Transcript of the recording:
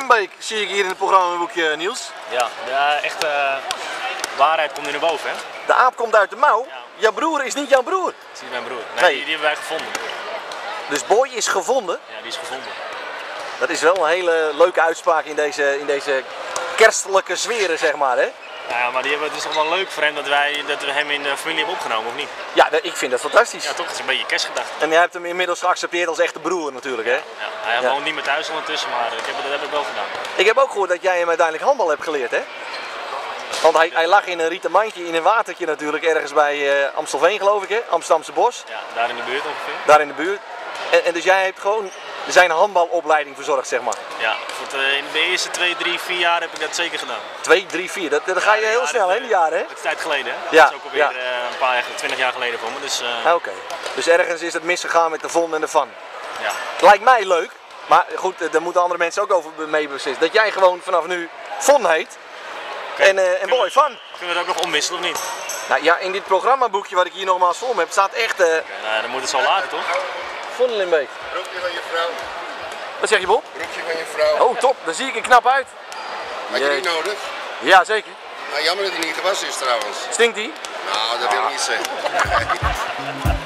Limbeek zie ik hier in het programmaboekje, Niels. Ja, de echte waarheid komt nu naar boven, hè? De aap komt uit de mouw. Ja. Jouw broer is niet jouw broer. Dat is niet mijn broer. Nee, Nee. die hebben wij gevonden. Dus Boy is gevonden. Ja, die is gevonden. Dat is wel een hele leuke uitspraak in deze kerstelijke sferen, zeg maar, hè? Nou ja, maar het is toch wel leuk voor hem dat we hem in de familie hebben opgenomen, of niet? Ja, ik vind dat fantastisch. Ja, toch? Het is een beetje kerstgedachte. En jij hebt hem inmiddels geaccepteerd als echte broer natuurlijk, hè? Ja, hij woont niet meer thuis ondertussen, maar dat heb ik wel gedaan. Ik heb ook gehoord dat jij hem uiteindelijk handbal hebt geleerd, hè? Want hij lag in een rieten mandje in een watertje natuurlijk, ergens bij Amstelveen geloof ik, hè? Amsterdamse Bos. Ja, daar in de buurt ongeveer. Daar in de buurt. En dus jij hebt gewoon zijn handbalopleiding verzorgd, zeg maar. Ja, in de eerste 2, 3, 4 jaar heb ik dat zeker gedaan. 2, 3, 4, dat ga je heel snel, hè, in die jaren, hè? Dat is tijd geleden, hè? Ja, Dat is ook alweer ja. een paar jaar, 20 jaar geleden voor me. Dus, Oké. Dus ergens is het misgegaan met de von en de van. ja. Lijkt mij leuk, maar goed, daar moeten andere mensen ook over mee beslissen. Dat jij gewoon vanaf nu Von heet en Boy Van. Kunnen we het ook nog omwisselen of niet? Nou ja, in dit programmaboekje wat ik hier nogmaals voor me heb, staat echt Nou, dan moet het zo later, toch? Von Limbeek. Broekje van je vrouw. Wat zeg je, Bob? Broekje van je vrouw. Oh, top. Daar zie ik er knap uit. Had je die nodig? Ja, zeker. Nou, jammer dat hij niet gewassen is trouwens. Stinkt die? Nou, dat wil ik niet zeggen.